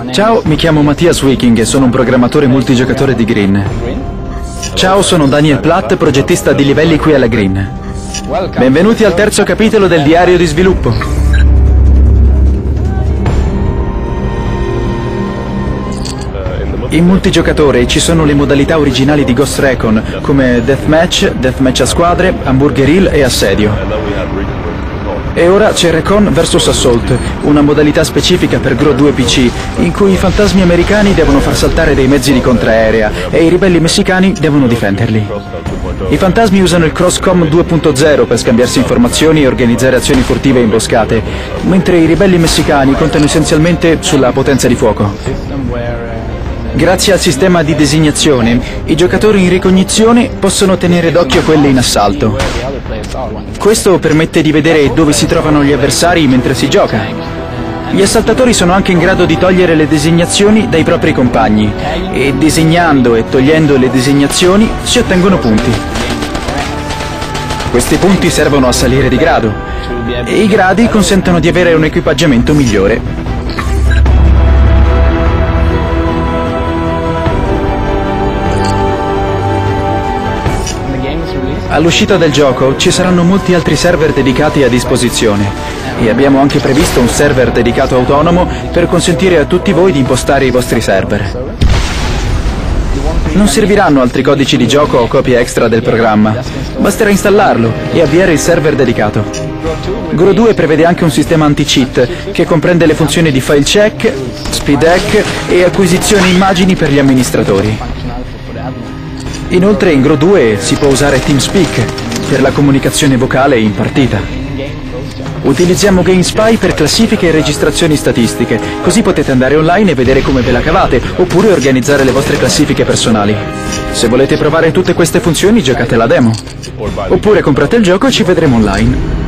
Ciao, mi chiamo Mattias Wiking e sono un programmatore multigiocatore di Green. Ciao, sono Daniel Platt, progettista di livelli qui alla Green. Benvenuti al terzo capitolo del diario di sviluppo. In multigiocatore ci sono le modalità originali di Ghost Recon, come Deathmatch, Deathmatch a squadre, Hamburger Hill e Assedio. E ora c'è Recon vs Assault, una modalità specifica per GRO 2 PC, in cui i fantasmi americani devono far saltare dei mezzi di contraerea e i ribelli messicani devono difenderli. I fantasmi usano il Crosscom 2.0 per scambiarsi informazioni e organizzare azioni furtive e imboscate, mentre i ribelli messicani contano essenzialmente sulla potenza di fuoco. Grazie al sistema di designazione, i giocatori in ricognizione possono tenere d'occhio quelli in assalto. Questo permette di vedere dove si trovano gli avversari mentre si gioca. Gli assaltatori sono anche in grado di togliere le designazioni dai propri compagni, e disegnando e togliendo le designazioni si ottengono punti. Questi punti servono a salire di grado, e i gradi consentono di avere un equipaggiamento migliore. All'uscita del gioco ci saranno molti altri server dedicati a disposizione e abbiamo anche previsto un server dedicato autonomo per consentire a tutti voi di impostare i vostri server. Non serviranno altri codici di gioco o copie extra del programma, basterà installarlo e avviare il server dedicato. GRO 2 prevede anche un sistema anti-cheat che comprende le funzioni di file check, speed hack e acquisizione immagini per gli amministratori. Inoltre in GRO 2 si può usare TeamSpeak per la comunicazione vocale in partita. Utilizziamo GameSpy per classifiche e registrazioni statistiche, così potete andare online e vedere come ve la cavate, oppure organizzare le vostre classifiche personali. Se volete provare tutte queste funzioni giocate la demo, oppure comprate il gioco e ci vedremo online.